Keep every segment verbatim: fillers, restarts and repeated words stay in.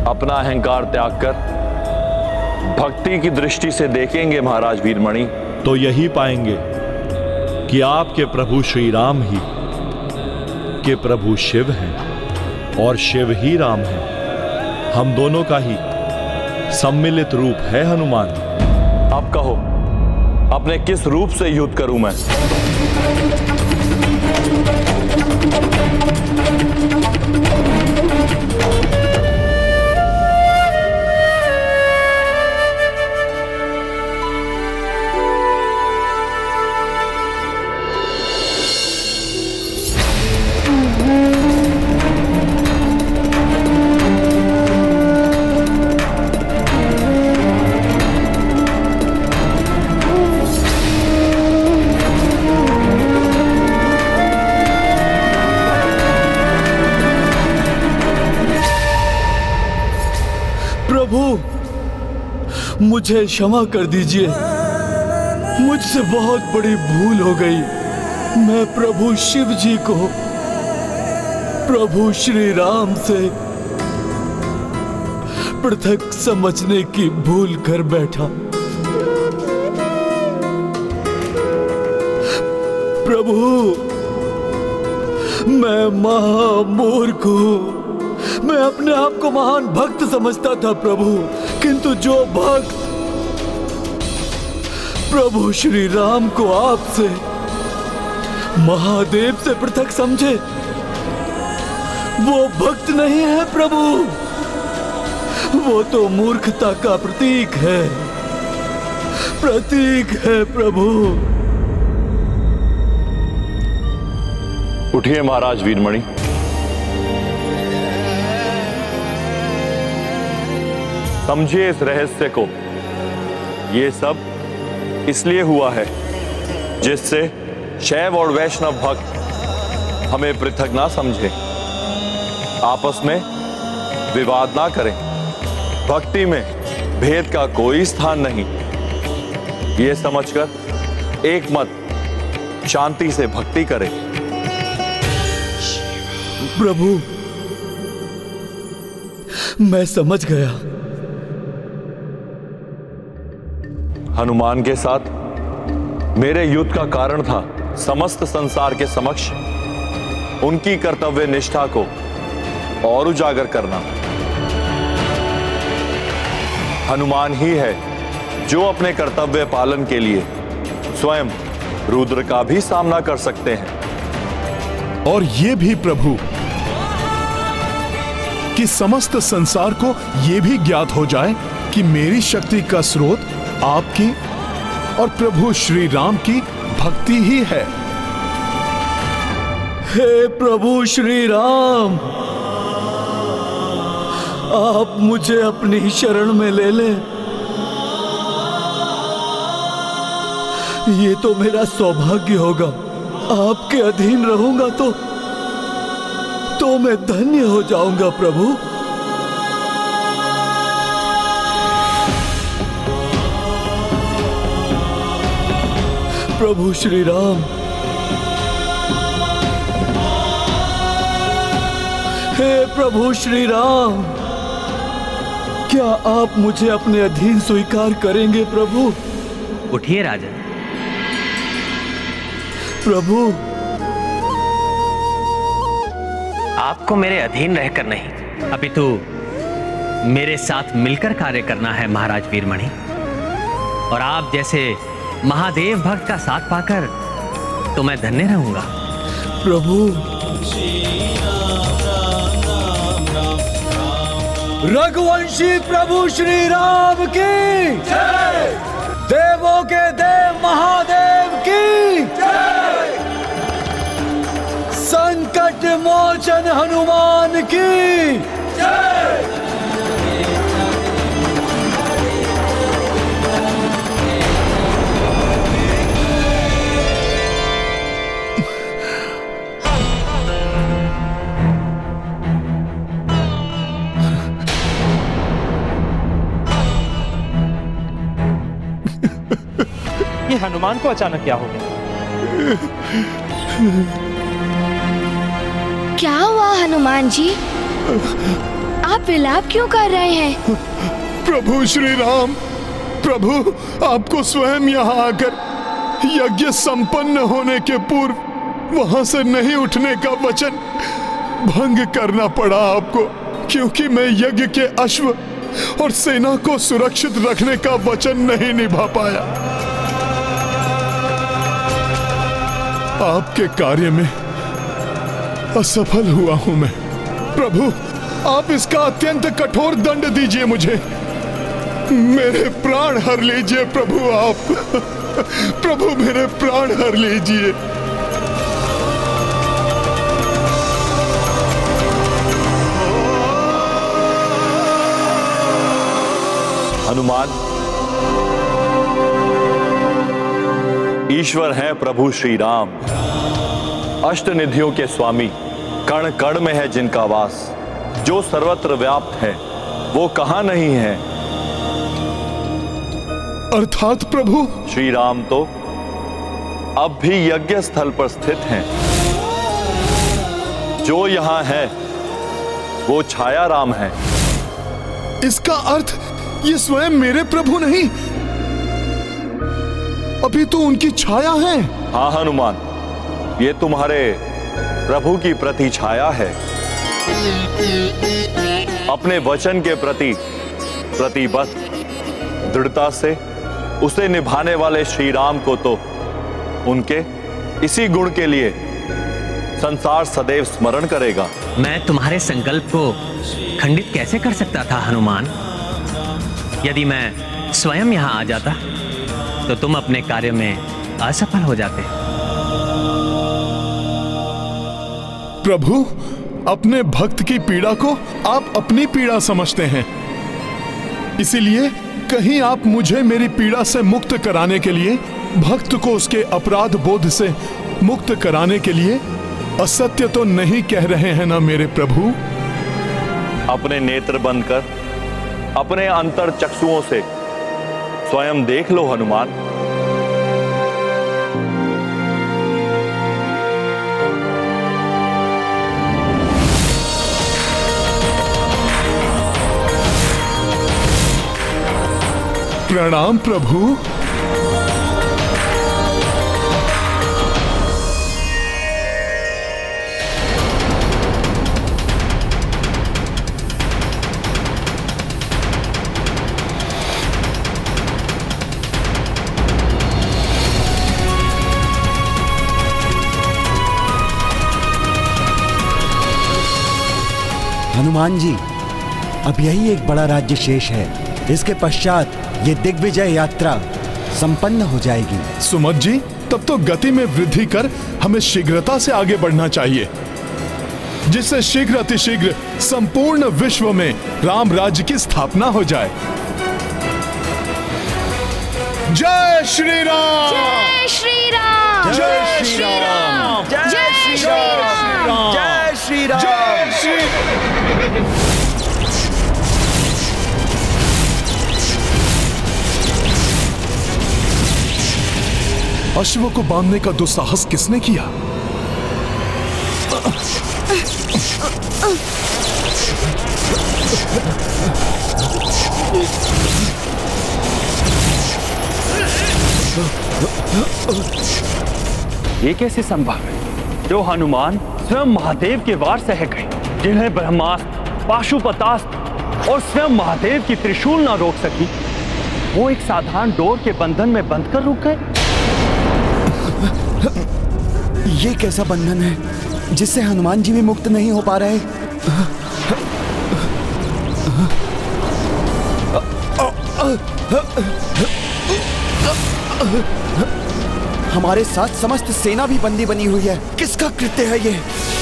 अपना अहंकार त्याग कर भक्ति की दृष्टि से देखेंगे महाराज वीरमणि, तो यही पाएंगे कि आपके प्रभु श्री राम ही के प्रभु शिव हैं और शिव ही राम हैं। हम दोनों का ही सम्मिलित रूप है हनुमान। अब कहो, अपने किस रूप से युद्ध करूं मैं? मुझे क्षमा कर दीजिए, मुझसे बहुत बड़ी भूल हो गई। मैं प्रभु शिव जी को प्रभु श्री राम से पृथक समझने की भूल कर बैठा। प्रभु, मैं महामूर्ख हूं। मैं अपने आप को महान भक्त समझता था प्रभु, किंतु जो भक्त प्रभु श्री राम को आपसे महादेव से पृथक समझे, वो भक्त नहीं है प्रभु, वो तो मूर्खता का प्रतीक है, प्रतीक है प्रभु। उठिए महाराज वीरमणि, समझिए इस रहस्य को। ये सब इसलिए हुआ है जिससे शैव और वैष्णव भक्त हमें पृथक ना समझे, आपस में विवाद ना करें। भक्ति में भेद का कोई स्थान नहीं, ये समझकर एक मत शांति से भक्ति करें। प्रभु, मैं समझ गया। हनुमान के साथ मेरे युद्ध का कारण था समस्त संसार के समक्ष उनकी कर्तव्य निष्ठा को और उजागर करना। हनुमान ही है जो अपने कर्तव्य पालन के लिए स्वयं रुद्र का भी सामना कर सकते हैं। और ये भी प्रभु कि समस्त संसार को ये भी ज्ञात हो जाए कि मेरी शक्ति का स्रोत आपकी और प्रभु श्री राम की भक्ति ही है। हे प्रभु श्री राम, आप मुझे अपनी शरण में ले लें। ये तो मेरा सौभाग्य होगा। आपके अधीन रहूंगा तो तो मैं धन्य हो जाऊंगा प्रभु। प्रभु श्री राम, हे प्रभु श्री राम, क्या आप मुझे अपने अधीन स्वीकार करेंगे प्रभु? उठिए राजन। प्रभु, आपको मेरे अधीन रहकर नहीं अपितु मेरे साथ मिलकर कार्य करना है महाराज वीरमणि। और आप जैसे महादेव भक्त का साथ पाकर तो मैं धन्य रहूंगा। प्रभु, रघुवंशी प्रभु श्री राम की जय, देवों के देव महादेव की जय, संकट मोचन हनुमान की जय। ये हनुमान को अचानक क्या हो गया? क्या हुआ हनुमान जी? आप विलाप क्यों कर रहे हैं? प्रभु श्री राम, प्रभु आपको स्वयं यहाँ आकर यज्ञ संपन्न होने के पूर्व वहां से नहीं उठने का वचन भंग करना पड़ा आपको, क्योंकि मैं यज्ञ के अश्व और सेना को सुरक्षित रखने का वचन नहीं निभा पाया। आपके कार्य में असफल हुआ हूं मैं। प्रभु आप इसका अत्यंत कठोर दंड दीजिए मुझे, मेरे प्राण हर लीजिए प्रभु आप। प्रभु मेरे प्राण हर लीजिए। हनुमान, ईश्वर है प्रभु श्री राम, अष्ट निधियों के स्वामी, कण कण में है जिनका वास, जो सर्वत्र व्याप्त है वो कहां नहीं है। अर्थात प्रभु श्री राम तो अब भी यज्ञ स्थल पर स्थित हैं। जो यहां है वो छाया राम है। इसका अर्थ ये स्वयं मेरे प्रभु नहीं, अभी तो उनकी छाया है। हाँ हनुमान, ये तुम्हारे प्रभु की प्रति छाया है। अपने वचन के प्रति प्रतिबद्ध दृढ़ता से उसे निभाने वाले श्री राम को तो उनके इसी गुण के लिए संसार सदैव स्मरण करेगा। मैं तुम्हारे संकल्प को खंडित कैसे कर सकता था हनुमान? यदि मैं स्वयं यहां आ जाता तो तुम अपने कार्य में असफल हो जाते। प्रभु अपने भक्त की पीड़ा को आप अपनी पीड़ा समझते हैं, इसीलिए कहीं आप मुझे मेरी पीड़ा से मुक्त कराने के लिए, भक्त को उसके अपराध बोध से मुक्त कराने के लिए असत्य तो नहीं कह रहे हैं ना मेरे प्रभु? अपने नेत्र बंद कर अपने अंतर चक्षुओं से स्वयं देख लो हनुमान। प्रणाम प्रभु। हनुमान जी, अब यही एक बड़ा राज्य शेष है। इसके पश्चात ये दिग्विजय यात्रा संपन्न हो जाएगी। सुमत जी, तब तो गति में वृद्धि कर हमें शीघ्रता से आगे बढ़ना चाहिए, जिससे शीघ्र अतिशीघ्र संपूर्ण विश्व में राम राज्य की स्थापना हो जाए। जय श्री राम! जय श्री राम! जय श्री राम! जय श्री राम! जय श्री राम! जय श्री अश्व को बांधने का दुस्साहस किसने किया? ये कैसे संभव है? जो हनुमान स्वयं महादेव के वार सह गए, जिन्हें ब्रह्मास्त्र, पाशुपतास्त्र और स्वयं महादेव की त्रिशूल ना रोक सकी, वो एक साधारण डोर के बंधन में बंध कर रुक गए। ये कैसा बंधन है जिससे हनुमान जी भी मुक्त नहीं हो पा रहे? हमारे साथ समस्त सेना भी बंदी बनी हुई है। किसका कृत्य है ये?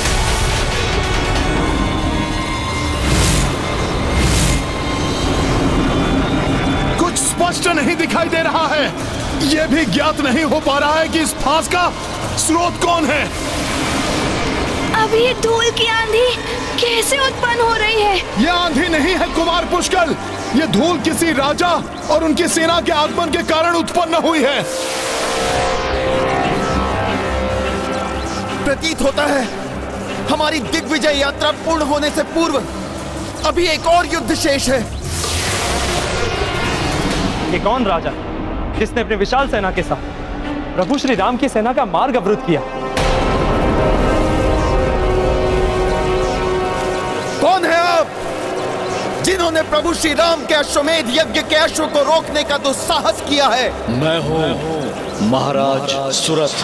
कुछ स्पष्ट नहीं दिखाई दे रहा है। यह भी ज्ञात नहीं हो पा रहा है कि इस फांस का स्रोत कौन है। अब ये धूल की आंधी कैसे उत्पन्न हो रही है? यह आंधी नहीं है कुमार पुष्कल, ये धूल किसी राजा और उनकी सेना के आगमन के कारण उत्पन्न हुई है। प्रतीत होता है हमारी दिग्विजय यात्रा पूर्ण होने से पूर्व अभी एक और युद्ध शेष है। ये कौन राजा है जिसने अपने विशाल सेना के साथ प्रभु श्री राम की सेना का मार्ग अवरुद्ध किया? कौन है आप जिन्होंने प्रभु श्री राम के अश्वमेध यज्ञ के अश्व को रोकने का दुस्साहस किया है? मैं हूं महाराज सुरथ।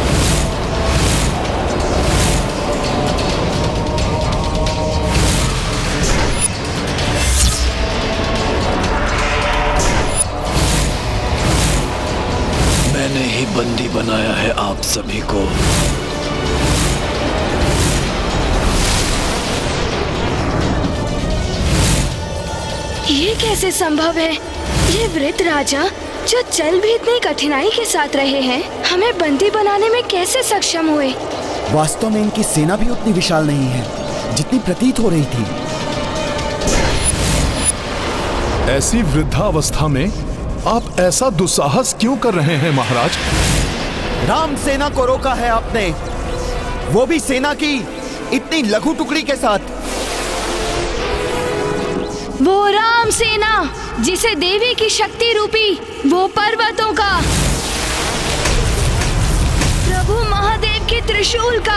मैंने ही बंदी बनाया है आप सभी को। ये कैसे संभव है? ये वृद्ध राजा जो चल भी इतनी कठिनाई के साथ रहे हैं, हमें बंदी बनाने में कैसे सक्षम हुए? वास्तव में इनकी सेना भी उतनी विशाल नहीं है जितनी प्रतीत हो रही थी। ऐसी वृद्धावस्था में आप ऐसा दुस्साहस क्यों कर रहे हैं महाराज? राम सेना को रोका है आपने, वो भी सेना की इतनी लघु टुकड़ी के साथ। वो राम सेना जिसे देवी की शक्ति रूपी वो पर्वतों का, प्रभु महादेव के त्रिशूल का,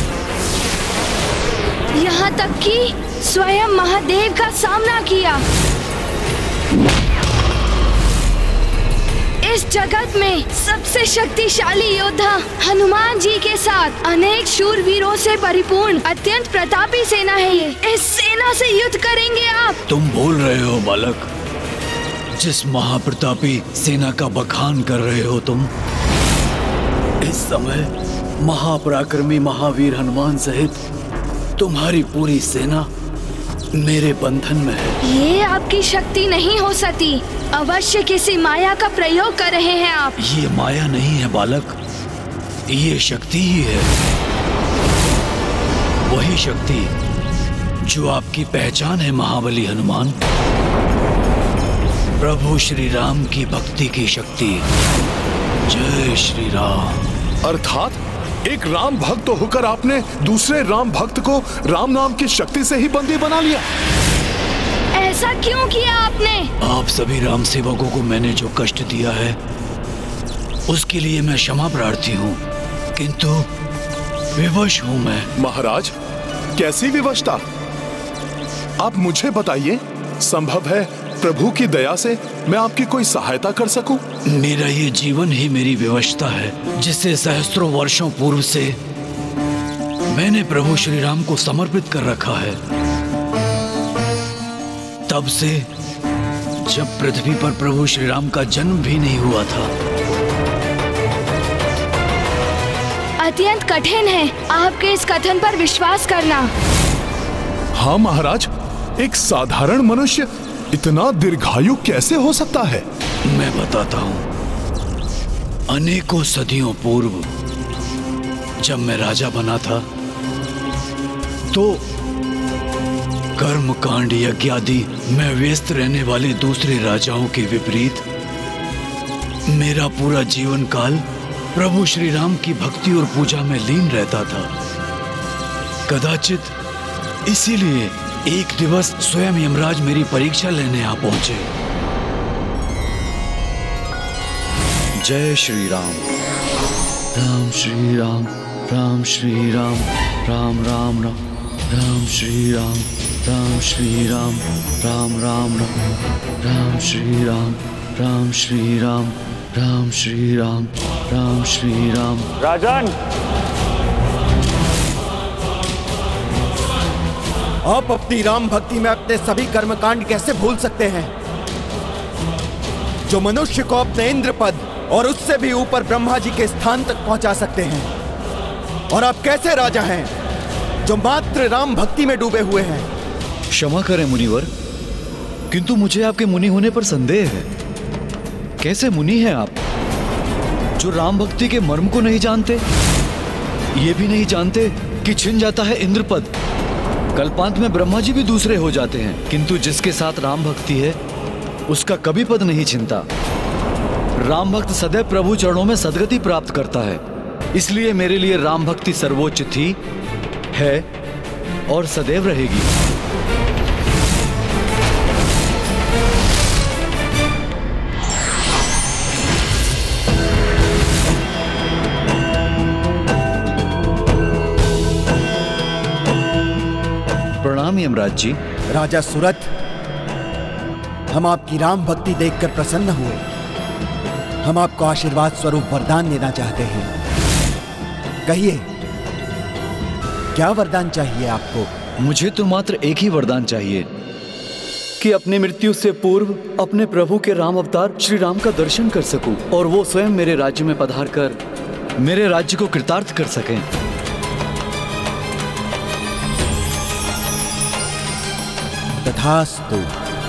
यहाँ तक कि स्वयं महादेव का सामना किया। इस जगत में सबसे शक्तिशाली योद्धा हनुमान जी के साथ अनेक शूरवीरों से परिपूर्ण अत्यंत प्रतापी सेना है ये। इस सेना से युद्ध करेंगे आप? तुम भूल रहे हो बालक, जिस महाप्रतापी सेना का बखान कर रहे हो तुम, इस समय महापराक्रमी महावीर हनुमान सहित तुम्हारी पूरी सेना मेरे बंधन में है। ये आपकी शक्ति नहीं हो सकती, अवश्य किसी माया का प्रयोग कर रहे हैं आप। ये माया नहीं है बालक, ये शक्ति ही है। वही शक्ति जो आपकी पहचान है महाबली हनुमान, प्रभु श्री राम की भक्ति की शक्ति। जय श्री राम। अर्थात एक राम भक्त होकर आपने दूसरे राम भक्त को राम नाम की शक्ति से ही बंदी बना लिया। ऐसा क्यों किया आपने? आप सभी राम सेवकों को मैंने जो कष्ट दिया है उसके लिए मैं क्षमा प्रार्थी हूँ, किंतु विवश हूँ मैं। महाराज, कैसी विवशता? आप मुझे बताइए, संभव है प्रभु की दया से मैं आपकी कोई सहायता कर सकूं? मेरा ये जीवन ही मेरी विवशता है, जिसे सहस्त्रों वर्षों पूर्व से मैंने प्रभु श्री राम को समर्पित कर रखा है। तब से जब पृथ्वी पर प्रभु श्री राम का जन्म भी नहीं हुआ था। अत्यंत कठिन है आपके इस कथन पर विश्वास करना। हाँ महाराज, एक साधारण मनुष्य इतना दीर्घायु कैसे हो सकता है? मैं बताता हूं। अनेकों सदियों पूर्व जब मैं राजा बना था तो कर्म कांड यज्ञादि में व्यस्त रहने वाले दूसरे राजाओं के विपरीत मेरा पूरा जीवन काल प्रभु श्री राम की भक्ति और पूजा में लीन रहता था। कदाचित इसीलिए एक दिवस स्वयं यमराज मेरी परीक्षा लेने आ पहुंचे। जय श्री राम। राम श्री राम, राम श्री राम, राम राम राम, राम श्री राम, राम श्री राम, राम राम राम, राम श्री राम, राम श्री राम, राम श्री राम, राम श्री राम। राजन, आप अपनी राम भक्ति में अपने सभी कर्मकांड कैसे भूल सकते हैं, जो मनुष्य को अपने इंद्र पद और उससे भी ऊपर ब्रह्मा जी के स्थान तक पहुंचा सकते हैं? और आप कैसे राजा हैं जो मात्र राम भक्ति में डूबे हुए हैं? क्षमा करें मुनिवर, किंतु मुझे आपके मुनि होने पर संदेह है। कैसे मुनि हैं आप जो राम भक्ति के मर्म को नहीं जानते, ये भी नहीं जानते कि छिन जाता है इंद्र पद, कल्पांत में ब्रह्मा जी भी दूसरे हो जाते हैं, किंतु जिसके साथ राम भक्ति है उसका कभी पद नहीं छिनता। राम भक्त सदैव प्रभु चरणों में सदगति प्राप्त करता है। इसलिए मेरे लिए राम भक्ति सर्वोच्च थी, है और सदैव रहेगी। प्रणाम यमराज जी। राजा सुरथ, हम आपकी राम भक्ति देखकर प्रसन्न हुए। हम आपको आशीर्वाद स्वरूप वरदान देना चाहते हैं। कहिए, क्या वरदान चाहिए आपको? मुझे तो मात्र एक ही वरदान चाहिए कि अपनी मृत्यु से पूर्व अपने प्रभु के राम अवतार श्री राम का दर्शन कर सकूं और वो स्वयं मेरे राज्य में पधार कर मेरे राज्य को कृतार्थ कर सकें। तथास्तु।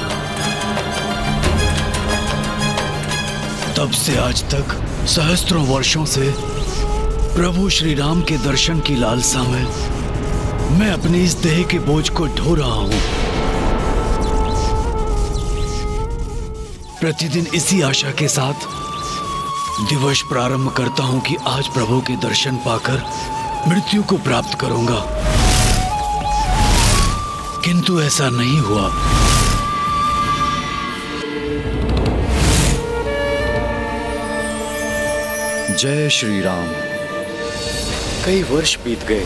तब से आज तक सहस्त्रों वर्षों से प्रभु श्री राम के दर्शन की लालसा में मैं अपनी इस देह के बोझ को ढो रहा हूं। प्रतिदिन इसी आशा के साथ दिवस प्रारंभ करता हूं कि आज प्रभु के दर्शन पाकर मृत्यु को प्राप्त करूंगा, किंतु ऐसा नहीं हुआ। जय श्री राम। कई वर्ष बीत गए।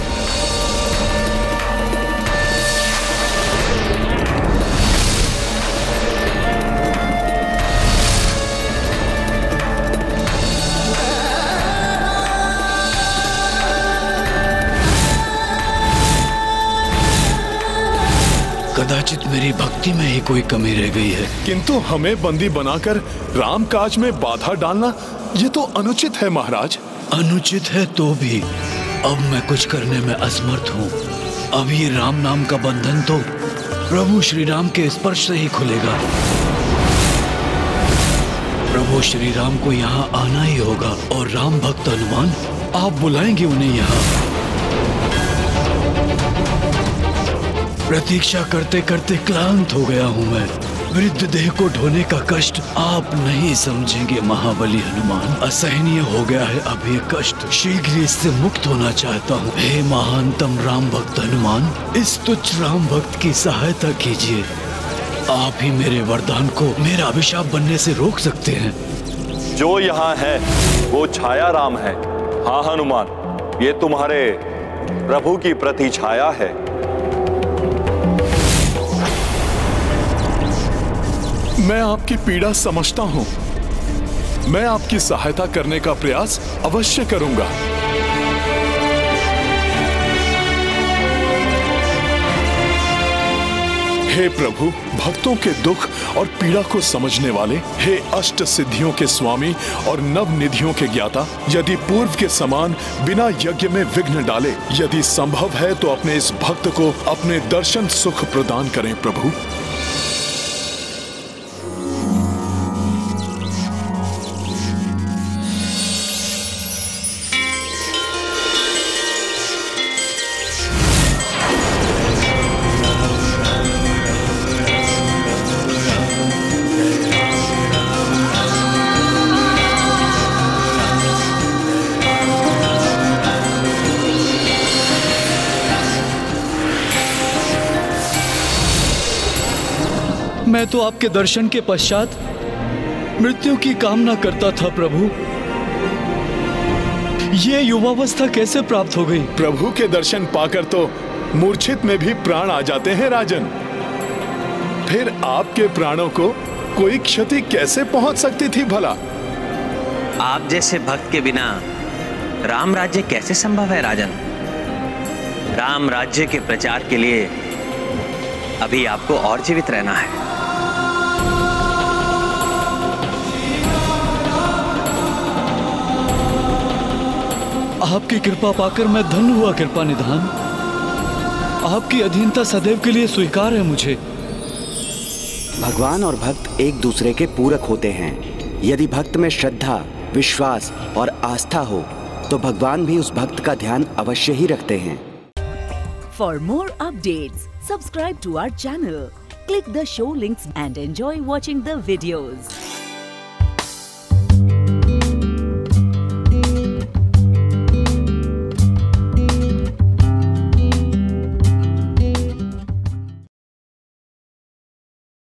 कदाचित मेरी भक्ति में ही कोई कमी रह गई है। किंतु हमें बंदी बनाकर राम काज में बाधा डालना ये तो अनुचित है महाराज। अनुचित है तो भी अब मैं कुछ करने में असमर्थ हूँ। अब ये राम नाम का बंधन तो प्रभु श्री राम के स्पर्श से ही खुलेगा। प्रभु श्री राम को यहाँ आना ही होगा और राम भक्त हनुमान आप बुलाएंगे उन्हें यहाँ। प्रतीक्षा करते करते क्लांत हो गया हूँ मैं। वृद्ध देह को ढोने का कष्ट आप नहीं समझेंगे महाबली हनुमान। असहनीय हो गया है अब ये कष्ट। शीघ्र इससे मुक्त होना चाहता हूँ। हे महानतम राम भक्त हनुमान, इस तुच्छ राम भक्त की सहायता कीजिए। आप ही मेरे वरदान को मेरा अभिशाप बनने से रोक सकते हैं। जो यहाँ है वो छाया राम है। हाँ हनुमान, ये तुम्हारे प्रभु की प्रति छाया है। मैं आपकी पीड़ा समझता हूं। मैं आपकी सहायता करने का प्रयास अवश्य करूंगा। हे प्रभु, भक्तों के दुख और पीड़ा को समझने वाले, हे अष्ट सिद्धियों के स्वामी और नव निधियों के ज्ञाता, यदि पूर्व के समान बिना यज्ञ में विघ्न डाले, यदि संभव है तो अपने इस भक्त को अपने दर्शन सुख प्रदान करें प्रभु। मैं तो आपके दर्शन के पश्चात मृत्यु की कामना करता था प्रभु। ये युवावस्था कैसे प्राप्त हो गई? प्रभु के दर्शन पाकर तो मूर्छित में भी प्राण आ जाते हैं राजन। फिर आपके प्राणों को कोई क्षति कैसे पहुंच सकती थी भला? आप जैसे भक्त के बिना राम राज्य कैसे संभव है राजन? राम राज्य के प्रचार के लिए अभी आपको और जीवित रहना है। आपकी कृपा पाकर मैं धन्य हुआ कृपा निधान। आपकी अधीनता सदैव के लिए स्वीकार है मुझे। भगवान और भक्त एक दूसरे के पूरक होते हैं। यदि भक्त में श्रद्धा, विश्वास और आस्था हो तो भगवान भी उस भक्त का ध्यान अवश्य ही रखते हैं। For more updates, subscribe to our channel, click the show links and enjoy watching the videos.